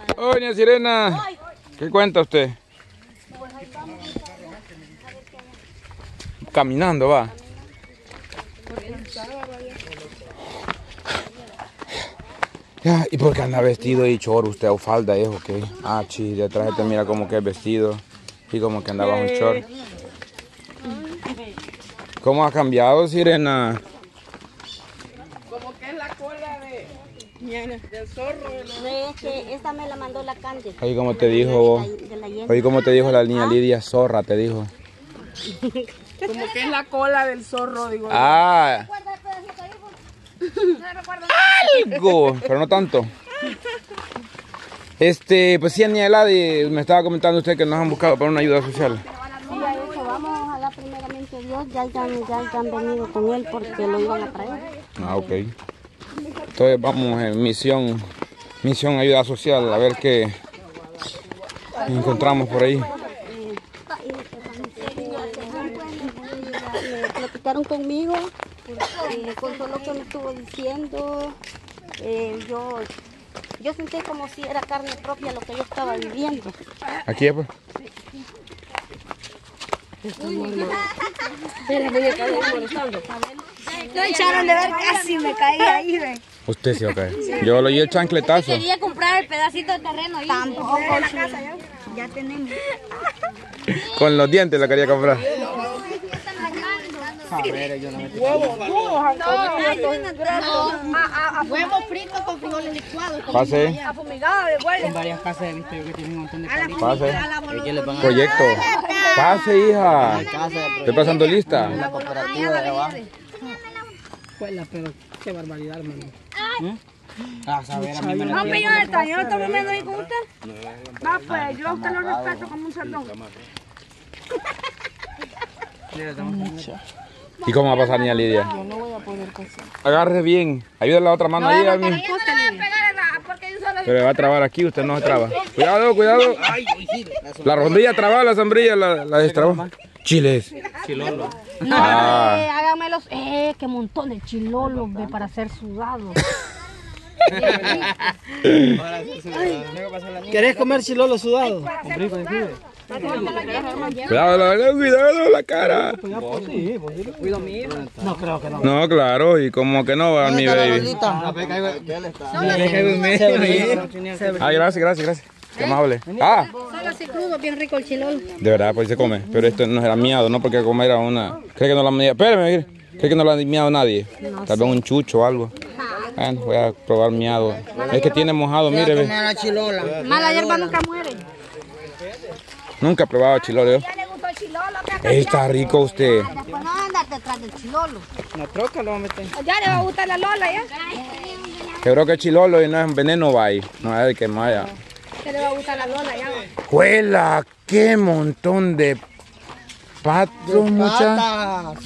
Doña Sirena, ¿qué cuenta usted? Caminando va. Ya, ¿y por qué anda vestido y short usted o falda es o qué? Ah, chi, detrás te mira como que es vestido y como que andaba un short. ¿Cómo ha cambiado, Sirena? Como que es la cola del zorro. Es que esta me la mandó la Candy. Oye, como te dijo, oye, como te dijo la niña Lidia, zorra, te dijo. Como que es la cola del zorro, digo. Ah, algo, pero no tanto. Pues sí, Aniela, me estaba comentando usted que nos han buscado para una ayuda social. Sí, a eso vamos, ojalá primeramente Dios, ya han venido con él porque lo iban a traer. Ah, ok. Entonces vamos en misión ayuda social, a ver qué encontramos por ahí. Platicaron conmigo, con todo lo que me estuvo diciendo, yo sentí como si era carne propia lo que yo estaba viviendo. Aquí, pues. No echaron de ver, casi me caí ahí, ve. Usted se va a caer. Yo lo oí el chancletazo. Quería comprar el pedacito de terreno ahí. Tampoco, ya tenemos. Con los dientes la quería comprar. Huevo frito con frijoles licuados. Pase. Afumigado de huevo. En varias casas he visto yo que tienen un montón de palitos. Pase. ¿Qué les van a Proyecto. Pase, hija. Estoy pasando lista. la cooperativa de abajo? Escuela, pero qué barbaridad, hermano. A saber, a mí me la No, pero yo no estoy comiendo ahí con usted. Va, pues yo a usted lo respeto como un cerdón. ¿Y cómo va a pasar, niña Lidia? Yo no voy a poder pasar. Agarre bien. Ayuda la otra mano ahí a mí. Pero le va a trabar aquí, usted no se traba. Cuidado, cuidado. La rondilla trabada, la sombrilla la destrabó. Chiles. Chilolo. No, Ah. hágamelos. Qué montón de chilolos ve para hacer sudados. ¿Querés comer chilolo sudado? Cuidado la cara. Cuido mi hija. No creo que no. No, claro, y como que no va mi baby. Ay, gracias. Qué amable. Ah, Solo así crudo, bien rico el chilolo. de verdad, pues se come. Pero esto no era miado, ¿no? Porque comer era una... ¿Cree que no la han miado? Espérame, mire. ¿Cree que no la ha miado nadie? Tal vez un chucho o algo. Bueno, voy a probar miado. Es que tiene mojado, mire, ve. Mala hierba nunca muere. Nunca he probado chilolo. Ya le gustó el chilolo. Está rico usted. Después no andar detrás del chilolo. La troca lo va a meter. Ya le va a gustar la Lola, ya. Yo creo que el chilolo y no es veneno, va ahí. No es el que vaya. Que le va a gustar la Lola, ya. ¡Juela! ¡Qué montón de patos, muchachos!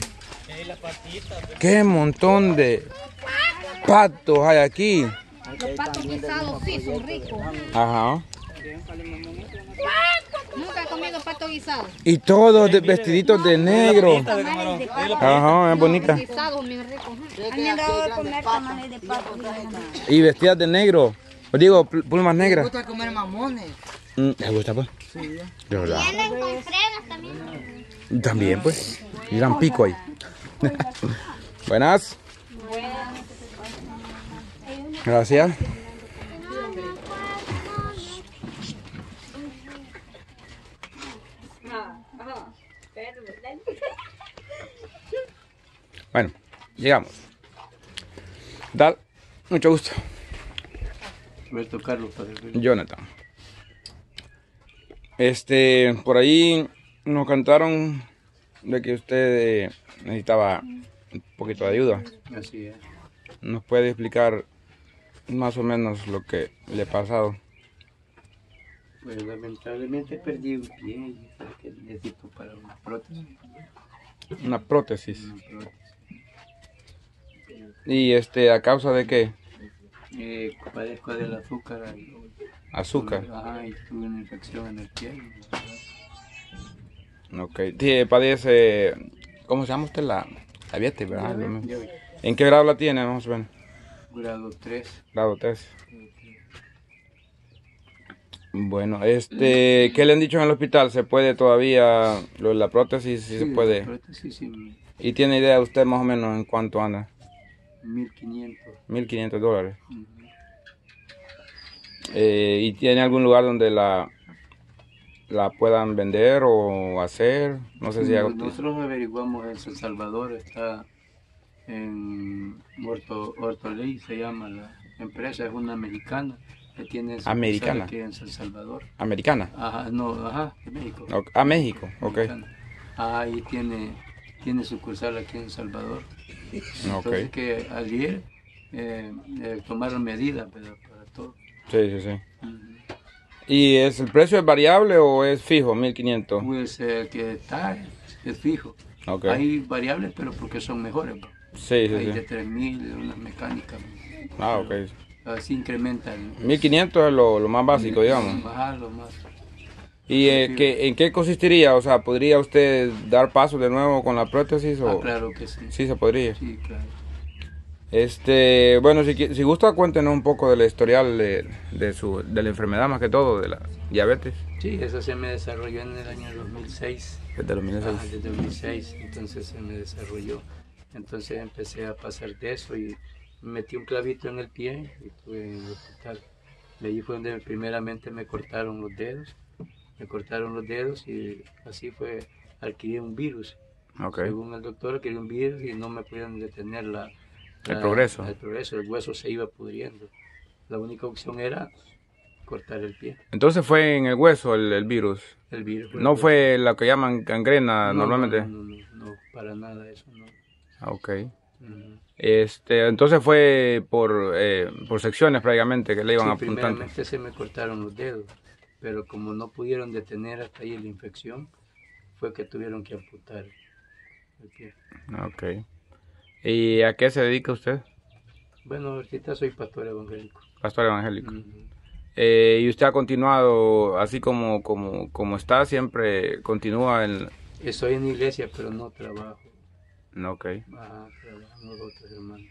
¡Qué montón de patos hay aquí! Los patos guisados sí son ricos. Ajá. Nunca he comido pato guisado. Y todos vestiditos de negro. Ajá, es bonita. Guisados bien ricos. A mí me han dado de comer tamales de pato. Y vestidas de negro. Os digo, plumas negras. Me gusta comer mamones. ¿Les gusta, pues? Sí, ya. De verdad. Vienen con frenas también. También, pues. Y gran pico ahí. Buenas. Gracias. Bueno, llegamos. Dal, mucho gusto. Roberto Carlos, Jonathan. Por ahí nos contaron de que usted necesitaba un poquito de ayuda. Así es. ¿Nos puede explicar más o menos lo que le ha pasado? Pues lamentablemente perdí un pie y que necesito para una prótesis. Una prótesis. Una prótesis. ¿Y a causa de qué? Padezco del azúcar. Azúcar. Ajá, y tuve una infección en el pie. Ok. Padece, ¿cómo se llama usted? La diabetes, ¿verdad? Diabetes. ¿En qué grado la tiene? Vamos a ver. Grado 3. Grado 3. Bueno, ¿qué le han dicho en el hospital? ¿Se puede todavía lo de la prótesis? Sí, se puede. La prótesis sí, ¿Y tiene idea usted más o menos en cuánto anda? 1500. $1,500. Ujú. ¿Y tiene algún lugar donde la puedan vender o hacer? No sé si Nosotros averiguamos en San Salvador, está en Ortoley, se llama la empresa, es una americana que tiene su Americana. aquí en San Salvador. Americana. Ajá, no, ajá, de México. México, ok. Americana. Ahí tiene sucursal aquí en Salvador. Entonces que ayer tomaron medidas para todo. Sí, sí, sí. Ujú. ¿Y el precio es variable o es fijo, 1,500? Pues que está es fijo. Okay. Hay variables, pero porque son mejores. Sí, sí, Hay sí. de 3000, unas mecánicas. Ah, ok. Así incrementan. 1,500 es lo más básico, digamos. Ajá, lo más. ¿Y en qué consistiría? O sea, ¿podría usted dar paso de nuevo con la prótesis? Ah, claro que sí. Sí, se podría. Sí, claro. Bueno, si gusta, cuéntenos un poco del historial de la enfermedad, más que todo, de la diabetes. Sí, eso se me desarrolló en el año 2006. Desde 2006. Desde 2006, entonces se me desarrolló. Entonces empecé a pasar de eso y me metí un clavito en el pie y estuve en el hospital. De allí fue donde primeramente me cortaron los dedos. Me cortaron los dedos y así fue, adquirí un virus. Okay. Según el doctor, adquirí un virus y no me pudieron detener el progreso. El progreso, el hueso se iba pudriendo. La única opción era cortar el pie. Entonces fue en el hueso el virus. El virus. No fue lo que llaman gangrena normalmente. No, para nada eso no. Ok. Uh-huh. Entonces fue por secciones prácticamente que le iban apuntando. Primeramente se me cortaron los dedos, pero como no pudieron detener hasta ahí la infección, fue que tuvieron que amputar el pie. Ok. ¿Y a qué se dedica usted? Bueno, ahorita soy pastor evangélico. Pastor evangélico. Uh-huh. ¿Y usted ha continuado así como está? ¿Siempre continúa en...? Estoy en iglesia, pero no trabajo. Ok. Trabajamos otros hermanos.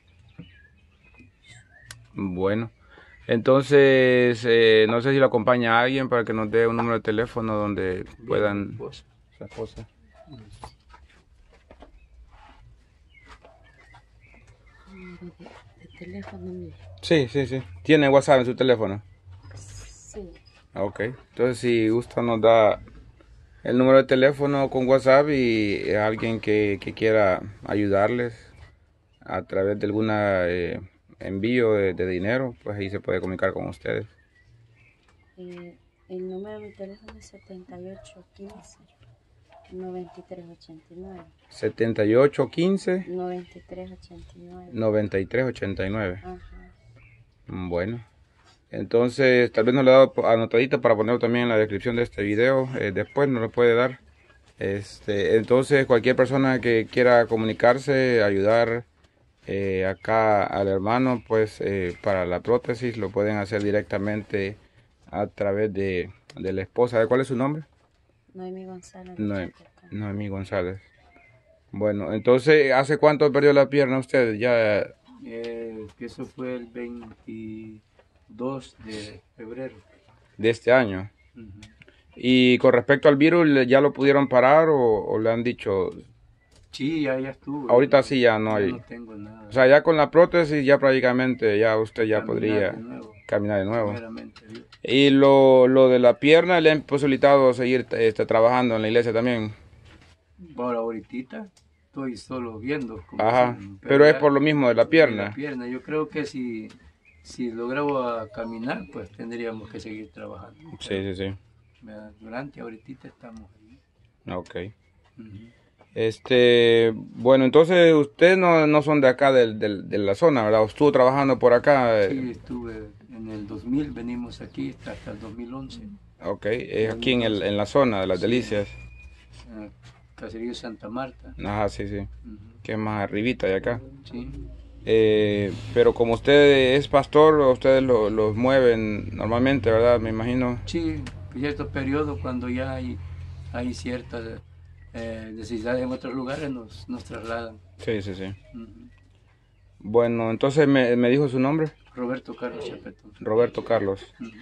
Bueno. Entonces, no sé si lo acompaña alguien para que nos dé un número de teléfono donde puedan... Su esposa. ¿De teléfono mío? Sí, sí, sí. ¿Tiene WhatsApp en su teléfono? Sí. Ok. Entonces, si gusta, nos da el número de teléfono con WhatsApp y alguien que quiera ayudarles a través de alguna envío de dinero, pues ahí se puede comunicar con ustedes. El número de mi teléfono es 7815 9389. 7815 9389. 9389. Ajá. Bueno. Entonces, tal vez nos lo he dado anotadito para ponerlo también en la descripción de este video. Después nos lo puede dar. Entonces, cualquier persona que quiera comunicarse, ayudar acá al hermano, pues para la prótesis lo pueden hacer directamente a través de la esposa. ¿Cuál es su nombre? Noemí González. Noemí González. Bueno, entonces, ¿hace cuánto perdió la pierna usted? Ya. Eso fue el 22 de febrero. De este año. Uh-huh. Y con respecto al virus, ¿ya lo pudieron parar o le han dicho? Sí, ya estuvo. Ahorita sí ya no hay. No tengo nada. O sea, ya con la prótesis ya prácticamente ya usted ya podría caminar de nuevo. Y lo de la pierna le han posibilitado seguir trabajando en la iglesia también. Por ahorita estoy solo viendo. Ajá, pero es por lo mismo de la pierna. La pierna, yo creo que si logramos caminar, pues tendríamos que seguir trabajando. Sí, sí, sí. Durante ahorita estamos ahí. Ok. Uh-huh. Bueno, entonces ustedes no son de acá de la zona, ¿verdad? ¿Estuvo trabajando por acá? Sí, estuve en el 2000, venimos aquí hasta el 2011. Ok, aquí en la zona de Las Delicias. Caserío Santa Marta. Ajá, sí, sí. Uh-huh. Que es más arribita de acá. Sí. Pero como usted es pastor, ustedes los mueven normalmente, ¿verdad? Me imagino. Sí, en ciertos periodos cuando ya hay ciertas necesidades en otros lugares nos trasladan. Sí, sí, sí. Uh-huh. Bueno, entonces me dijo su nombre. Roberto Carlos Chapetón. Roberto Carlos. Uh-huh.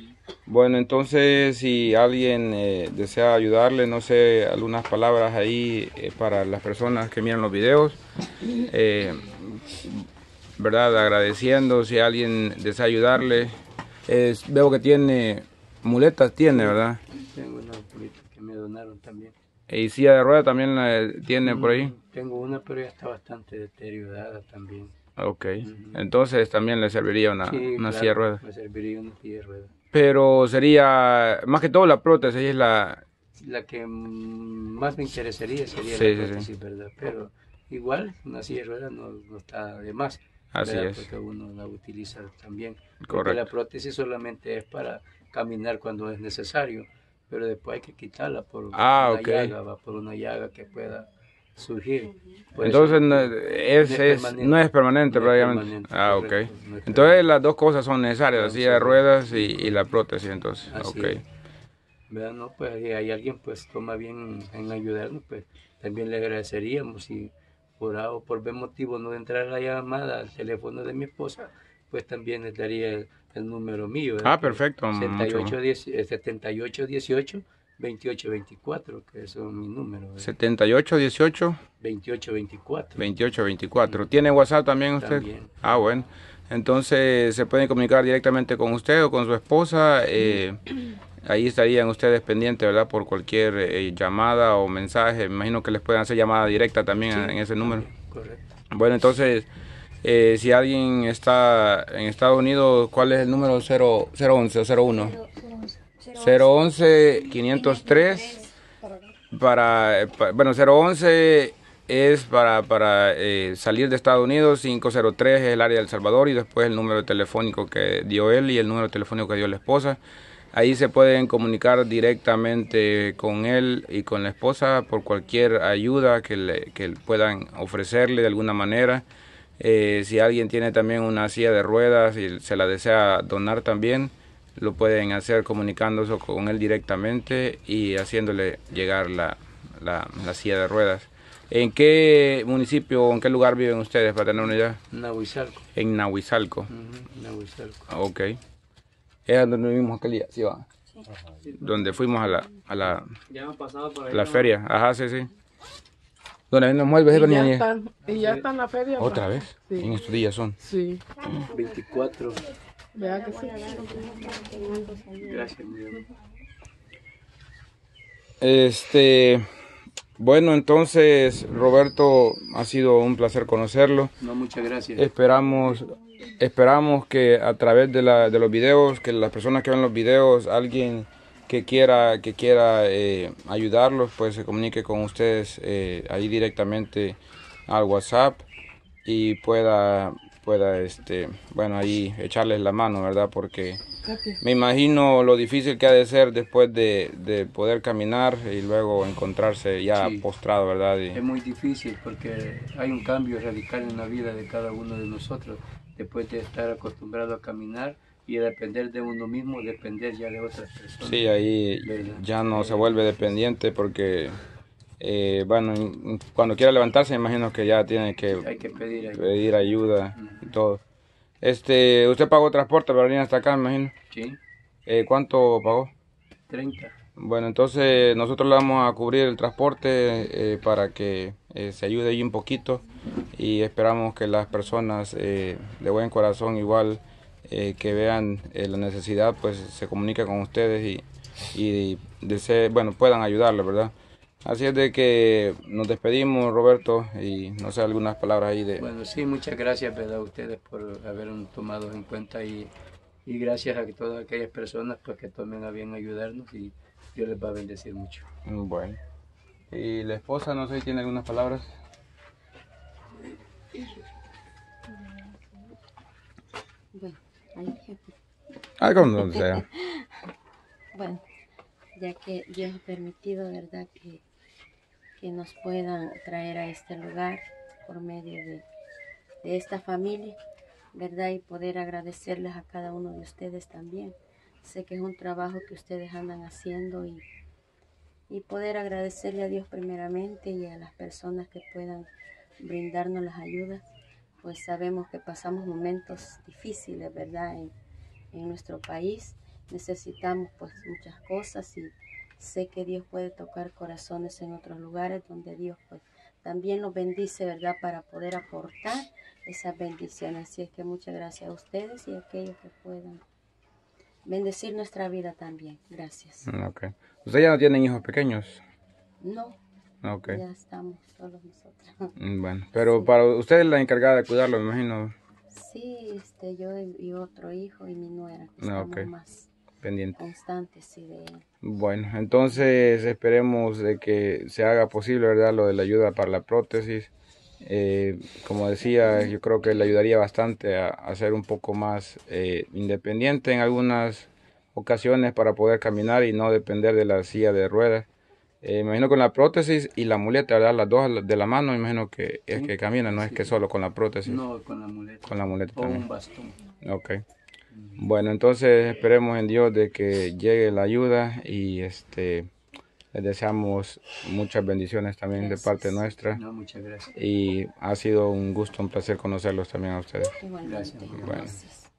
Bueno, entonces si alguien desea ayudarle, no sé, algunas palabras ahí para las personas que miran los videos, eh, ¿verdad? Agradeciendo si alguien desea ayudarle. Veo que tiene muletas, tiene, ¿verdad? Tengo una bolita que me donaron también. Y silla de rueda también la tiene por ahí. Tengo una, pero ya está bastante deteriorada también. Ok, entonces también le serviría una Claro, silla de ruedas. me serviría una silla de ruedas. Pero sería, más que todo la prótesis es la... La que más me interesaría sería Sí, la sí, prótesis, ¿verdad? Pero igual una silla de ruedas no está de más, Así ¿verdad? es. Porque uno la utiliza también. Porque Correcto. la prótesis solamente es para caminar cuando es necesario, pero después hay que quitarla por una ok. llaga, va por una llaga que pueda surgir. Por Entonces eso, no es permanente no es prácticamente. permanente, Ah, ok. correcto, no es Entonces permanente. las dos cosas son necesarias, la Son silla de solo- ruedas y la prótesis, entonces. Así Ok. es. ¿Verdad? No, pues si hay alguien pues toma bien en ayudarnos, pues también le agradeceríamos si por A o por B motivo no entrara la llamada al teléfono de mi esposa, pues también les daría el número mío, ¿verdad? Ah, perfecto. Mucho. 7818 2824, que son mi número, ¿verdad? 78 18 2824. 28 24. ¿Tiene WhatsApp también usted? También. Ah, bueno. Entonces se pueden comunicar directamente con usted o con su esposa. Ahí estarían ustedes pendientes, ¿verdad? Por cualquier llamada o mensaje. Me imagino que les pueden hacer llamada directa también Sí, en ese número. correcto. Bueno, entonces, si alguien está en Estados Unidos, ¿cuál es el número 011 o 01? 011 503 bueno, 011 es para salir de Estados Unidos, 503 es el área de El Salvador y después el número telefónico que dio él y el número telefónico que dio la esposa. Ahí se pueden comunicar directamente con él y con la esposa por cualquier ayuda que puedan ofrecerle de alguna manera. Si alguien tiene también una silla de ruedas y se la desea donar también, lo pueden hacer comunicándose con él directamente y haciéndole llegar la silla de ruedas. ¿En qué municipio o en qué lugar viven ustedes para tener una idea? Nahuizalco. En Nahuizalco. Nahuizalco. Ok. Es donde vivimos aquel día, sí va. Donde fuimos a la Ya hemos pasado por ahí. la feria. Ajá, sí, sí. Donde nos mueves, Y ya está en la feria. ¿Otra vez? Sí. En estos días son. Sí. 24. Vea que sí. Gracias, mi amor. Bueno, entonces, Roberto, ha sido un placer conocerlo. No, muchas gracias. Esperamos que a través de los videos, que las personas que ven los videos, alguien que quiera ayudarlos, pues se comunique con ustedes ahí directamente al WhatsApp y pueda bueno, ahí echarles la mano, ¿verdad? Porque me imagino lo difícil que ha de ser después de poder caminar y luego encontrarse ya Sí. postrado, ¿verdad? Es muy difícil porque hay un cambio radical en la vida de cada uno de nosotros. Después de estar acostumbrado a caminar y a depender de uno mismo, depender ya de otras personas. Sí, ahí ¿Verdad? ya no se vuelve dependiente porque, bueno, cuando quiera levantarse, me imagino que ya tiene que Hay que pedir ahí. pedir ayuda y todo. Usted pagó transporte para venir hasta acá, me imagino. Sí, ¿Cuánto pagó? 30. Bueno, entonces nosotros le vamos a cubrir el transporte para que se ayude ahí un poquito y esperamos que las personas de buen corazón igual que vean la necesidad pues se comuniquen con ustedes y bueno, puedan ayudarle, ¿verdad? Así es de que nos despedimos, Roberto, y no sé, algunas palabras ahí de... Bueno, sí, muchas gracias, ¿verdad? A ustedes por haber tomado en cuenta y gracias a todas aquellas personas pues, que tomen a bien ayudarnos y Dios les va a bendecir mucho. Bueno. Y la esposa, no sé si tiene algunas palabras. Bueno, ahí, jefe. Ah, como sea. Bueno, ya que Dios ha permitido, ¿verdad?, que nos puedan traer a este lugar por medio de esta familia, ¿verdad? Y poder agradecerles a cada uno de ustedes también. Sé que es un trabajo que ustedes andan haciendo y poder agradecerle a Dios primeramente y a las personas que puedan brindarnos las ayudas, pues sabemos que pasamos momentos difíciles, ¿verdad?, en nuestro país, necesitamos pues muchas cosas y sé que Dios puede tocar corazones en otros lugares donde Dios pues también nos bendice, ¿verdad? Para poder aportar esas bendiciones. Así es que muchas gracias a ustedes y a aquellos que puedan bendecir nuestra vida también. Gracias. Ok. ¿Ustedes ya no tienen hijos pequeños? No, Ok. ya estamos solos nosotros. Bueno, pero para usted es la encargada de cuidarlo, me imagino. Sí, yo y otro hijo y mi nuera, que estamos Ok. más Pendiente. constantes sí, de él. Bueno, entonces esperemos de que se haga posible, ¿verdad? Lo de la ayuda para la prótesis. Como decía, yo creo que le ayudaría bastante a ser un poco más independiente en algunas ocasiones para poder caminar y no depender de la silla de ruedas. Me imagino con la prótesis y la muleta, ¿verdad? Las dos de la mano, me imagino que es Sí, que camina, no es sí, que sí. solo con la prótesis. No, con la muleta. Con la muleta O también. un bastón. Ok. Bueno, entonces esperemos en Dios de que llegue la ayuda y les deseamos muchas bendiciones también de parte nuestra. No, muchas gracias. Y ha sido un gusto, un placer conocerlos también a ustedes. Igualmente. Gracias. Bueno. Gracias.